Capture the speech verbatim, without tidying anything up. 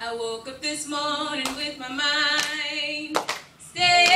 I woke up this morning with my mind stayed